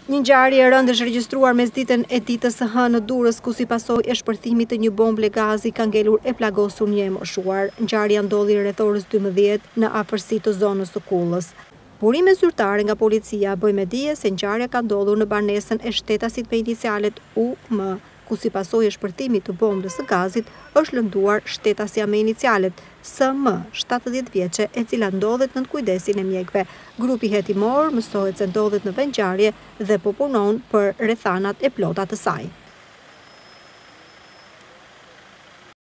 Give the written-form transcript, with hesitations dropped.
Një ngjarje e rëndë është regjistruar mesditën e ditës së hënë në Durrës, ku si pasojë e shpërthimit të një bombe gazi ka ngelur e plagosur një e moshuar. Ngjarja ndodhi rreth orës 12 në afërsi të zonës së Kullës. Burime zyrtare nga policia bëjnë me dije se ngjarja ka ndodhur në banesën e shtetasit me inicialet UM, ku si pasojë e shpërthimit të bombës së gazit është lënduar shtetësja me inicialet SM, 70 vjeçe, e cila ndodhet nën kujdesin e mjekëve. Grupi hetimor mësohet se ndodhet në vend ngjarje dhe po punon për rrethanat e plota të saj.